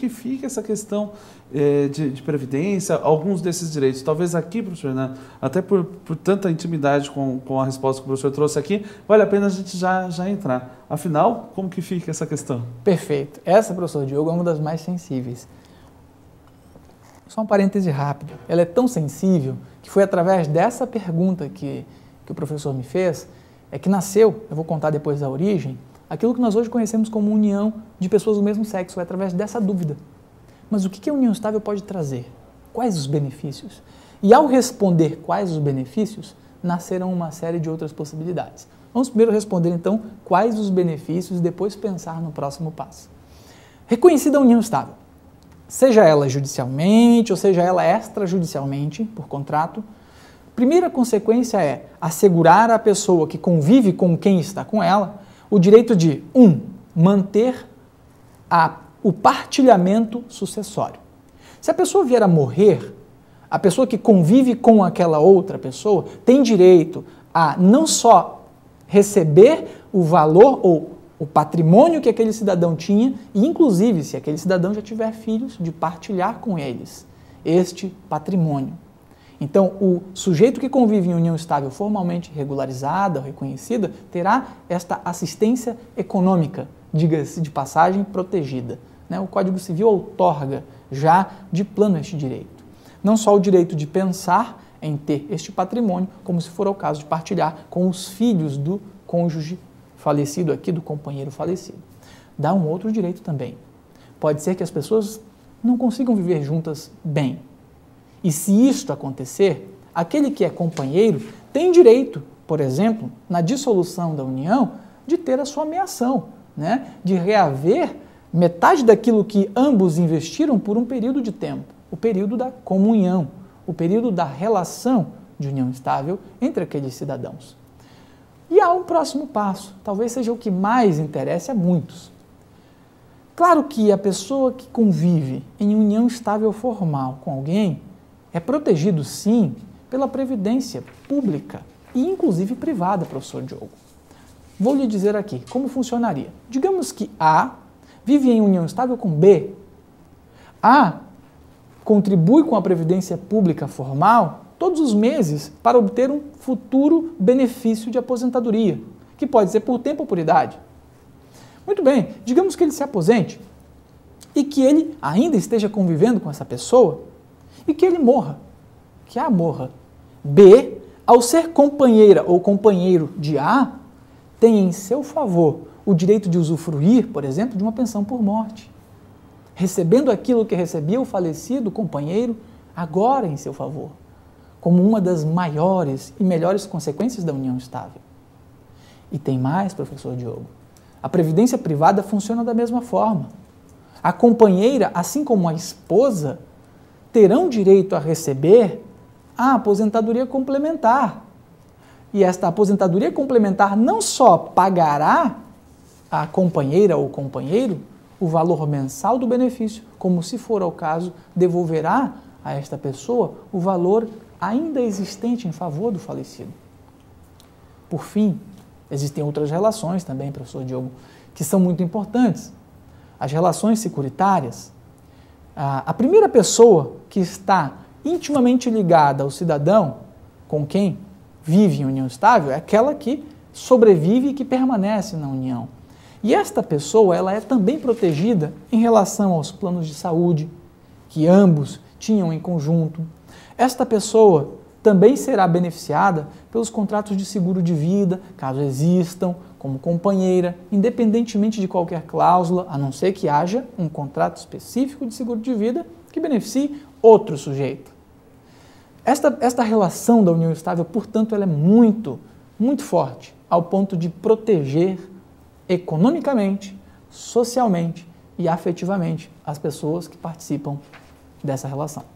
que fica essa questão de previdência, alguns desses direitos? Talvez aqui, professor Renan, até por tanta intimidade com a resposta que o professor trouxe aqui, vale a pena a gente já entrar. Afinal, como que fica essa questão? Perfeito. Essa, professor Diogo, é uma das mais sensíveis. Só um parêntese rápido. Ela é tão sensível que foi através dessa pergunta que o professor me fez, que nasceu, eu vou contar depois da origem, aquilo que nós hoje conhecemos como união de pessoas do mesmo sexo, é através dessa dúvida. Mas o que a união estável pode trazer? Quais os benefícios? E ao responder quais os benefícios, nascerão uma série de outras possibilidades. Vamos primeiro responder, então, quais os benefícios e depois pensar no próximo passo. Reconhecida a união estável, seja ela judicialmente ou seja ela extrajudicialmente, por contrato, primeira consequência é assegurar à pessoa que convive com quem está com ela o direito de, manter o partilhamento sucessório. Se a pessoa vier a morrer, a pessoa que convive com aquela outra pessoa tem direito a não só receber o valor ou o patrimônio que aquele cidadão tinha e, inclusive, se aquele cidadão já tiver filhos, de partilhar com eles este patrimônio. Então, o sujeito que convive em união estável formalmente regularizada, reconhecida, terá esta assistência econômica, diga-se de passagem, protegida. O Código Civil outorga já de plano este direito. Não só o direito de pensar em ter este patrimônio, como se for o caso de partilhar com os filhos do cônjuge falecido aqui, do companheiro falecido. Dá um outro direito também. Pode ser que as pessoas não consigam viver juntas bem. E se isto acontecer, aquele que é companheiro tem direito, por exemplo, na dissolução da união, de ter a sua meação, de reaver metade daquilo que ambos investiram por um período de tempo, o período da comunhão, o período da relação de união estável entre aqueles cidadãos. E há um próximo passo, talvez seja o que mais interesse a muitos. Claro que a pessoa que convive em união estável formal com alguém é protegido, sim, pela previdência pública e, inclusive, privada, professor Diogo. Vou lhe dizer aqui como funcionaria. Digamos que A vive em união estável com B. A contribui com a previdência pública formal todos os meses para obter um futuro benefício de aposentadoria, que pode ser por tempo ou por idade. Muito bem, digamos que ele se aposente e que ele ainda esteja convivendo com essa pessoa e que ele morra, que A morra. B, ao ser companheira ou companheiro de A, tem em seu favor o direito de usufruir, por exemplo, de uma pensão por morte, recebendo aquilo que recebia o falecido companheiro agora em seu favor, como uma das maiores e melhores consequências da união estável. E tem mais, professor Diogo. A previdência privada funciona da mesma forma. A companheira, assim como a esposa, terão direito a receber a aposentadoria complementar. E esta aposentadoria complementar não só pagará à companheira ou companheiro o valor mensal do benefício, como, se for ao caso, devolverá a esta pessoa o valor ainda existente em favor do falecido. Por fim, existem outras relações também, professor Diogo, que são muito importantes. As relações securitárias. A primeira pessoa que está intimamente ligada ao cidadão com quem vive em união estável é aquela que sobrevive e que permanece na união. E esta pessoa ela é também protegida em relação aos planos de saúde que ambos tinham em conjunto. Esta pessoa também será beneficiada pelos contratos de seguro de vida, caso existam, como companheira, independentemente de qualquer cláusula, a não ser que haja um contrato específico de seguro de vida que beneficie outro sujeito. Esta relação da união estável, portanto, ela é muito forte, ao ponto de proteger economicamente, socialmente e afetivamente as pessoas que participam dessa relação.